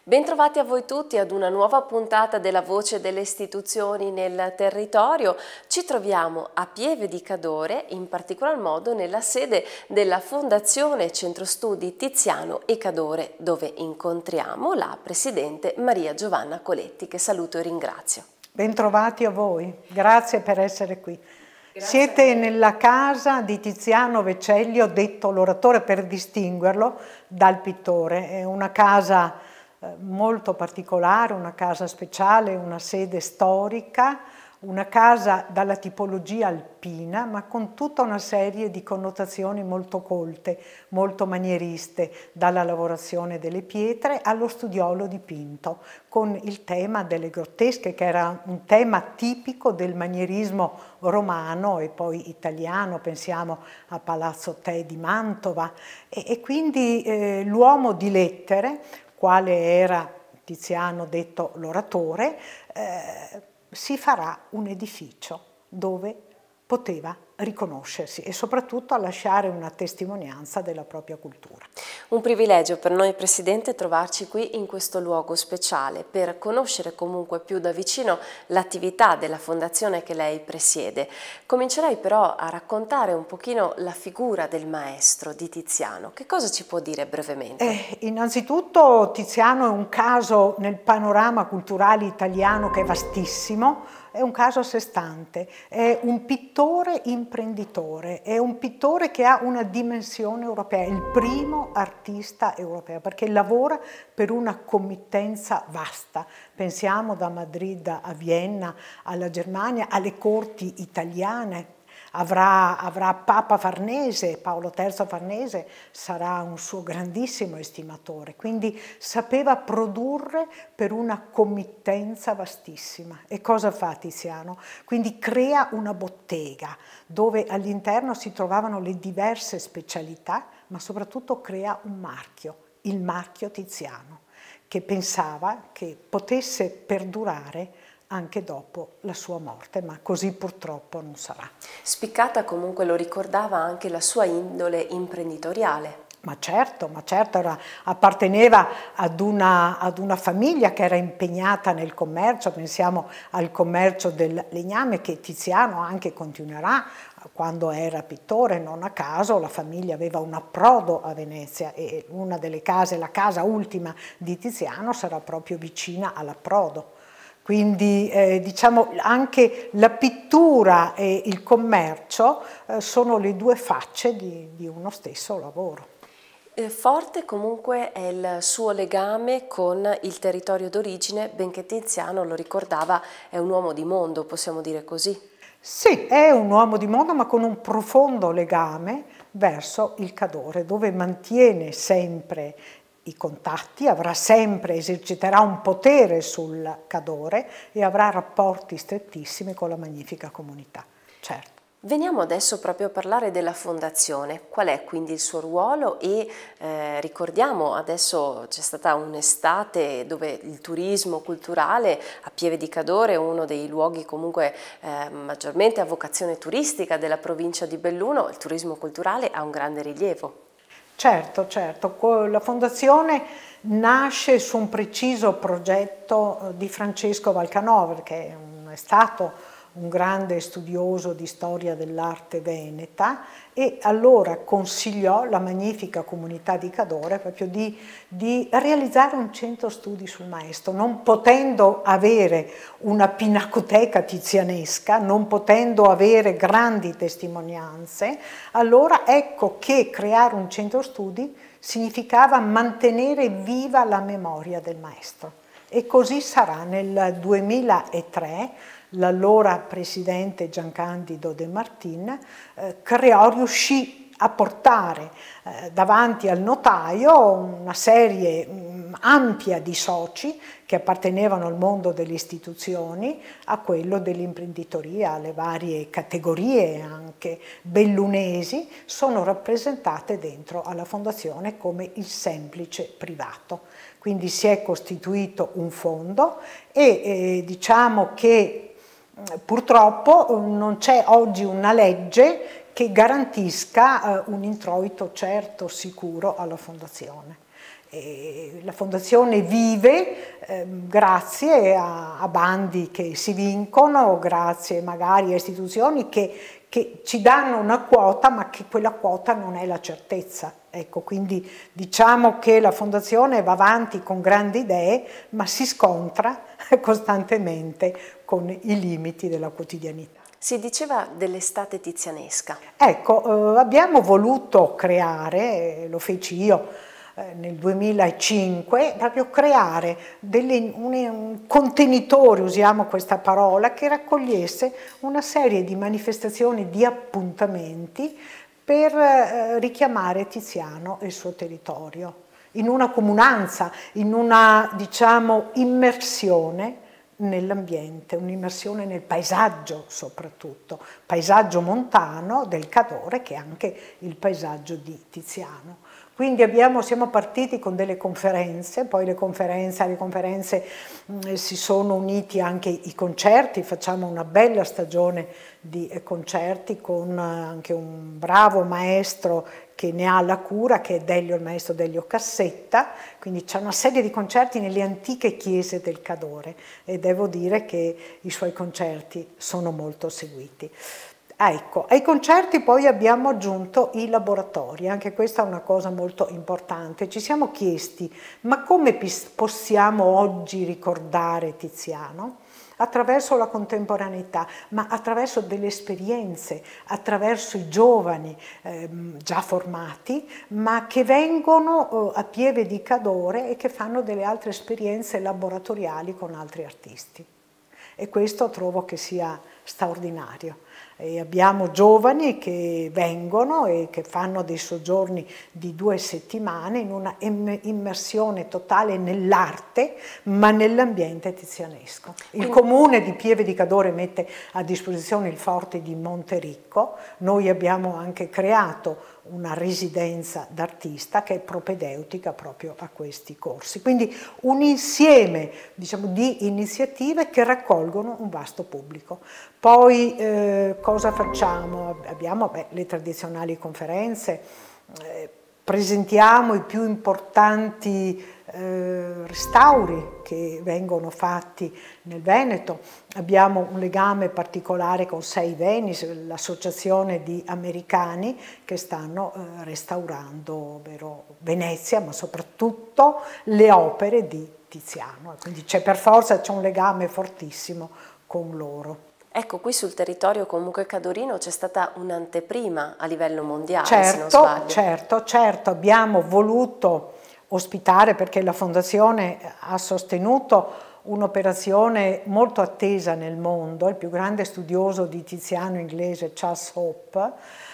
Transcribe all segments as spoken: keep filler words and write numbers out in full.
Bentrovati a voi tutti ad una nuova puntata della Voce delle Istituzioni nel territorio. Ci troviamo a Pieve di Cadore, in particolar modo nella sede della Fondazione Centro Studi Tiziano e Cadore, dove incontriamo la Presidente Maria Giovanna Coletti, che saluto e ringrazio. Bentrovati a voi, grazie per essere qui. Grazie. Siete nella casa di Tiziano Vecellio, detto l'oratore per distinguerlo dal pittore. È una casa molto particolare, una casa speciale, una sede storica, una casa dalla tipologia alpina, ma con tutta una serie di connotazioni molto colte, molto manieriste, dalla lavorazione delle pietre allo studiolo dipinto, con il tema delle grottesche, che era un tema tipico del manierismo romano e poi italiano, pensiamo a Palazzo Te di Mantova, e, e quindi eh, l'uomo di lettere, quale era Tiziano detto l'oratore, eh, si farà un edificio dove poteva riconoscersi e soprattutto a lasciare una testimonianza della propria cultura. Un privilegio per noi, Presidente, trovarci qui in questo luogo speciale per conoscere comunque più da vicino l'attività della fondazione che lei presiede. Comincerei però a raccontare un pochino la figura del maestro di Tiziano. Che cosa ci può dire brevemente? Eh, innanzitutto Tiziano è un caso nel panorama culturale italiano che è vastissimo. È un caso a sé stante, è un pittore imprenditore, è un pittore che ha una dimensione europea, è il primo artista europeo perché lavora per una committenza vasta. Pensiamo da Madrid a Vienna, alla Germania, alle corti italiane. Avrà, avrà Papa Farnese, Paolo terzo Farnese sarà un suo grandissimo estimatore, quindi sapeva produrre per una committenza vastissima. E cosa fa Tiziano? Quindi crea una bottega dove all'interno si trovavano le diverse specialità, ma soprattutto crea un marchio, il marchio Tiziano, che pensava che potesse perdurare anche dopo la sua morte, ma così purtroppo non sarà. Spiccata comunque, lo ricordava anche la sua indole imprenditoriale. Ma certo, ma certo, era, apparteneva ad una, ad una famiglia che era impegnata nel commercio, pensiamo al commercio del legname che Tiziano anche continuerà quando era pittore. Non a caso la famiglia aveva un approdo a Venezia e una delle case, la casa ultima di Tiziano, sarà proprio vicina all'approdo. Quindi eh, diciamo anche la pittura e il commercio eh, sono le due facce di, di uno stesso lavoro. Forte comunque è il suo legame con il territorio d'origine, benché Tiziano, lo ricordava, è un uomo di mondo, possiamo dire così? Sì, è un uomo di mondo, ma con un profondo legame verso il Cadore, dove mantiene sempre i contatti, avrà sempre, eserciterà un potere sul Cadore e avrà rapporti strettissimi con la magnifica comunità, certo. Veniamo adesso proprio a parlare della fondazione. Qual è quindi il suo ruolo? E eh, ricordiamo, adesso c'è stata un'estate dove il turismo culturale a Pieve di Cadore è uno dei luoghi comunque eh, maggiormente a vocazione turistica della provincia di Belluno. Il turismo culturale ha un grande rilievo. Certo, certo, la fondazione nasce su un preciso progetto di Francesco Valcanova, che è stato un grande studioso di storia dell'arte veneta, e allora consigliò la magnifica comunità di Cadore proprio di, di realizzare un centro studi sul maestro, non potendo avere una pinacoteca tizianesca, non potendo avere grandi testimonianze. Allora ecco che creare un centro studi significava mantenere viva la memoria del maestro, e così sarà. Nel duemilatré l'allora presidente Giancandido De Martin eh, creò, riuscì a portare eh, davanti al notaio una serie mh, ampia di soci che appartenevano al mondo delle istituzioni, a quello dell'imprenditoria, alle varie categorie anche bellunesi, sono rappresentate dentro alla fondazione come il semplice privato. Quindi si è costituito un fondo e eh, diciamo che purtroppo non c'è oggi una legge che garantisca eh, un introito certo, sicuro alla fondazione. E la fondazione vive eh, grazie a, a bandi che si vincono, grazie magari a istituzioni che, che ci danno una quota, ma che quella quota non è la certezza. Ecco, quindi diciamo che la fondazione va avanti con grandi idee, ma si scontra costantemente con i limiti della quotidianità. Si diceva dell'estate tizianesca. Ecco, eh, abbiamo voluto creare, lo feci io, nel duemilacinque, proprio creare delle, un, un contenitore, usiamo questa parola, che raccogliesse una serie di manifestazioni, di appuntamenti per eh, richiamare Tiziano e il suo territorio, in una comunanza, in una, diciamo, immersione nell'ambiente, un'immersione nel paesaggio soprattutto, paesaggio montano del Cadore che è anche il paesaggio di Tiziano. Quindi abbiamo, siamo partiti con delle conferenze, poi le conferenze, alle conferenze mh, si sono uniti anche i concerti, facciamo una bella stagione di eh, concerti con eh, anche un bravo maestro che ne ha la cura, che è Delio, il maestro Delio Cassetta, quindi c'è una serie di concerti nelle antiche chiese del Cadore e devo dire che i suoi concerti sono molto seguiti. Ecco, ai concerti poi abbiamo aggiunto i laboratori, anche questa è una cosa molto importante. Ci siamo chiesti, ma come possiamo oggi ricordare Tiziano? Attraverso la contemporaneità, ma attraverso delle esperienze, attraverso i giovani eh, già formati, ma che vengono eh, a Pieve di Cadore e che fanno delle altre esperienze laboratoriali con altri artisti. E questo trovo che sia straordinario. E abbiamo giovani che vengono e che fanno dei soggiorni di due settimane in una immersione totale nell'arte, ma nell'ambiente tizianesco. Il comune di Pieve di Cadore mette a disposizione il forte di Montericco, noi abbiamo anche creato una residenza d'artista che è propedeutica proprio a questi corsi. Quindi un insieme, diciamo, di iniziative che raccolgono un vasto pubblico. Poi eh, cosa facciamo? Abbiamo beh, le tradizionali conferenze, eh, presentiamo i più importanti eh, restauri che vengono fatti nel Veneto, abbiamo un legame particolare con Sei Venice, l'associazione di americani che stanno eh, restaurando ovvero Venezia, ma soprattutto le opere di Tiziano, quindi c'è per forza c'è un legame fortissimo con loro. Ecco, qui sul territorio comunque cadorino c'è stata un'anteprima a livello mondiale, certo, se non sbaglio. Certo, certo, abbiamo voluto ospitare, perché la Fondazione ha sostenuto un'operazione molto attesa nel mondo, il più grande studioso di Tiziano inglese, Charles Hope,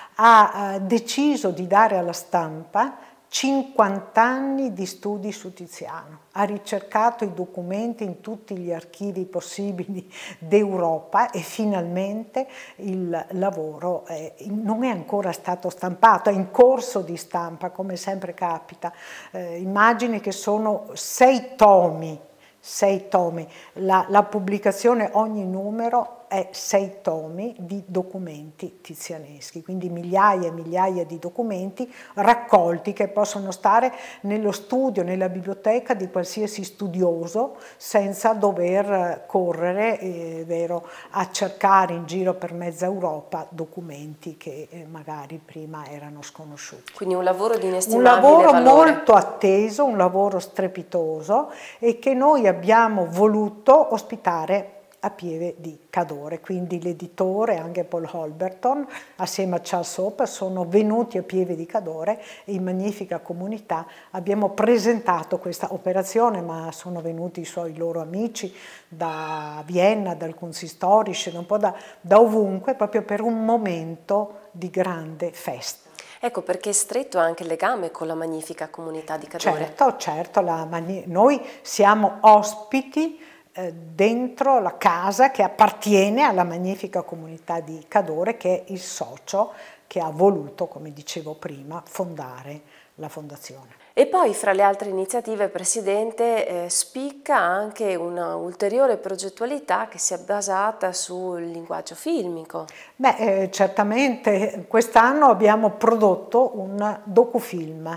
ha eh, deciso di dare alla stampa cinquanta anni di studi su Tiziano, ha ricercato i documenti in tutti gli archivi possibili d'Europa e finalmente il lavoro è, non è ancora stato stampato, è in corso di stampa, come sempre capita. Eh, immagini che sono sei tomi, sei tomi, la, la pubblicazione, ogni numero è sei tomi di documenti tizianeschi, quindi migliaia e migliaia di documenti raccolti che possono stare nello studio, nella biblioteca di qualsiasi studioso senza dover correre eh, vero, a cercare in giro per mezza Europa documenti che eh, magari prima erano sconosciuti. Quindi un lavoro di inestimabile Un lavoro valore. molto atteso, un lavoro strepitoso e che noi abbiamo voluto ospitare a Pieve di Cadore, quindi l'editore, anche Paul Holberton, assieme a Charles Hope, sono venuti a Pieve di Cadore e in magnifica comunità abbiamo presentato questa operazione, ma sono venuti i suoi loro amici da Vienna, dal Kunsthistorische, un po' da, da ovunque, proprio per un momento di grande festa. Ecco, perché è stretto anche il legame con la magnifica comunità di Cadore. Certo, certo, la noi siamo ospiti dentro la casa che appartiene alla magnifica comunità di Cadore, che è il socio che ha voluto, come dicevo prima, fondare la fondazione. E poi fra le altre iniziative, Presidente, eh, spicca anche una ulteriore progettualità che si è basata sul linguaggio filmico. Beh, eh, certamente quest'anno abbiamo prodotto un docufilm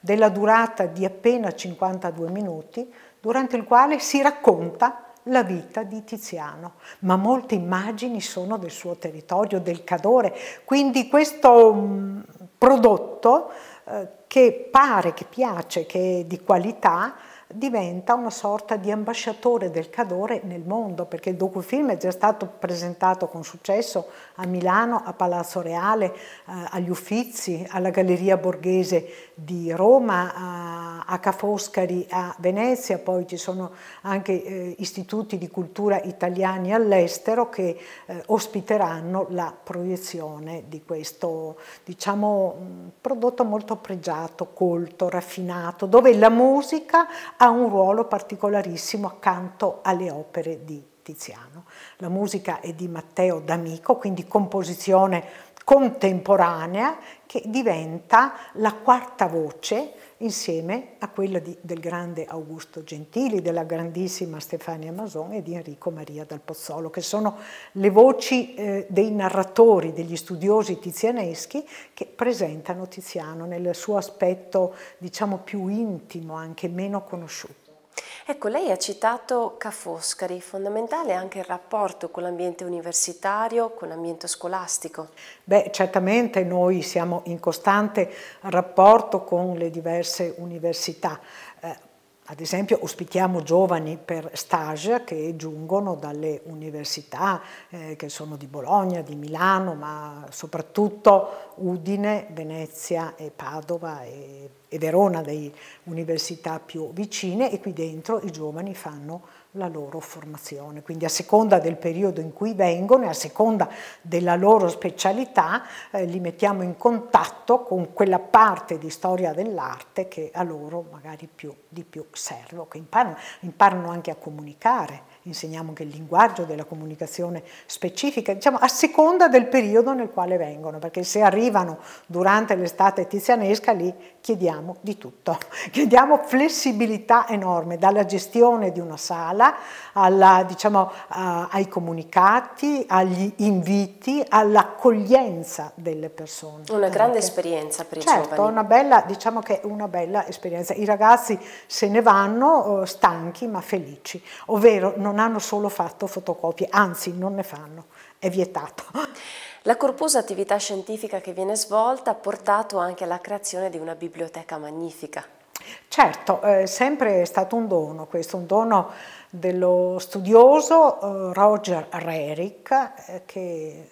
della durata di appena cinquantadue minuti, durante il quale si racconta la vita di Tiziano, ma molte immagini sono del suo territorio, del Cadore, quindi questo mh, prodotto eh, che pare, che piace, che è di qualità, diventa una sorta di ambasciatore del Cadore nel mondo, perché il docufilm è già stato presentato con successo a Milano, a Palazzo Reale, eh, agli Uffizi, alla Galleria Borghese di Roma, a, a Ca' Foscari a Venezia, poi ci sono anche eh, istituti di cultura italiani all'estero che eh, ospiteranno la proiezione di questo, diciamo, prodotto molto pregiato, colto, raffinato, dove la musica ha un ruolo particolarissimo accanto alle opere di Tiziano. La musica è di Matteo D'Amico, quindi composizione contemporanea che diventa la quarta voce insieme a quella di, del grande Augusto Gentili, della grandissima Stefania Mason e di Enrico Maria dal Pozzolo, che sono le voci eh, dei narratori, degli studiosi tizianeschi che presentano Tiziano nel suo aspetto, diciamo, più intimo, anche meno conosciuto. Ecco, lei ha citato Ca' Foscari, fondamentale anche il rapporto con l'ambiente universitario, con l'ambiente scolastico. Beh, certamente noi siamo in costante rapporto con le diverse università. Eh, ad esempio ospitiamo giovani per stage che giungono dalle università eh, che sono di Bologna, di Milano, ma soprattutto Udine, Venezia e Padova e, e Verona, delle università più vicine, e qui dentro i giovani fanno la loro formazione, quindi a seconda del periodo in cui vengono e a seconda della loro specialità eh, li mettiamo in contatto con quella parte di storia dell'arte che a loro magari più, di più serve, che imparano, imparano anche a comunicare, insegniamo anche il linguaggio della comunicazione specifica, diciamo a seconda del periodo nel quale vengono, perché se arrivano durante l'estate tizianesca lì chiediamo di tutto, chiediamo flessibilità enorme, dalla gestione di una sala alla, diciamo, uh, ai comunicati, agli inviti, all'accoglienza delle persone. Una grande anche. esperienza per i certo, giovani. Una bella, diciamo che è una bella esperienza. I ragazzi se ne vanno uh, stanchi ma felici, ovvero non hanno solo fatto fotocopie, anzi non ne fanno, è vietato. La corposa attività scientifica che viene svolta ha portato anche alla creazione di una biblioteca magnifica. Certo, è sempre stato un dono, questo un dono dello studioso eh, Roger Rehrich eh, che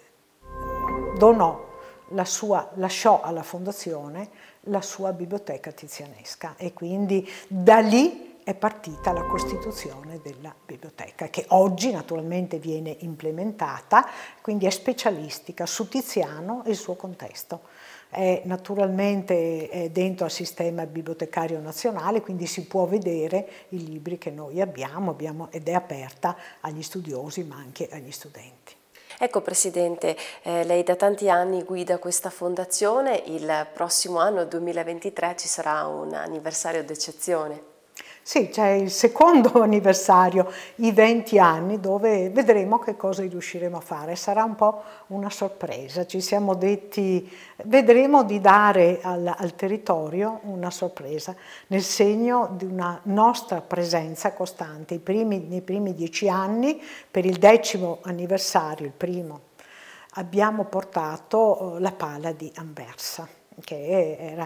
donò la sua, lasciò alla fondazione la sua biblioteca tizianesca e quindi da lì è partita la costituzione della biblioteca, che oggi naturalmente viene implementata, quindi è specialistica su Tiziano e il suo contesto. È naturalmente è dentro al sistema bibliotecario nazionale, quindi si può vedere i libri che noi abbiamo, abbiamo ed è aperta agli studiosi ma anche agli studenti. Ecco Presidente, eh, lei da tanti anni guida questa fondazione, il prossimo anno, duemilaventitré, ci sarà un anniversario d'eccezione. Sì, c'è il secondo anniversario, i venti anni, dove vedremo che cosa riusciremo a fare. Sarà un po' una sorpresa. Ci siamo detti, vedremo di dare al, al territorio una sorpresa, nel segno di una nostra presenza costante. I primi, nei primi dieci anni, per il decimo anniversario, il primo, abbiamo portato la Pala di Anversa, che era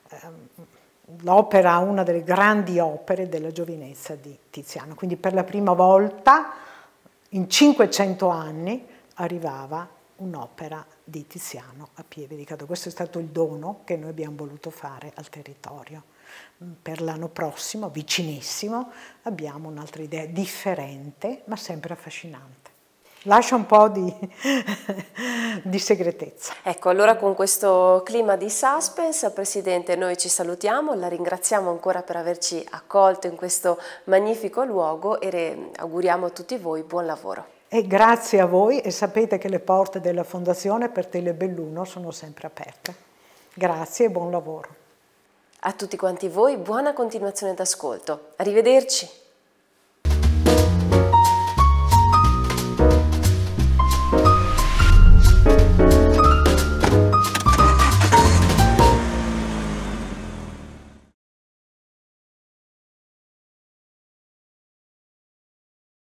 l'opera, una delle grandi opere della giovinezza di Tiziano. Quindi per la prima volta in cinquecento anni arrivava un'opera di Tiziano a Pieve di Cadore. Questo è stato il dono che noi abbiamo voluto fare al territorio. Per l'anno prossimo, vicinissimo, abbiamo un'altra idea differente ma sempre affascinante. Lascia un po' di, di segretezza. Ecco, allora con questo clima di suspense, Presidente, noi ci salutiamo, la ringraziamo ancora per averci accolto in questo magnifico luogo e auguriamo a tutti voi buon lavoro. E grazie a voi, e sapete che le porte della Fondazione per Telebelluno sono sempre aperte. Grazie e buon lavoro. A tutti quanti voi buona continuazione d'ascolto. Arrivederci.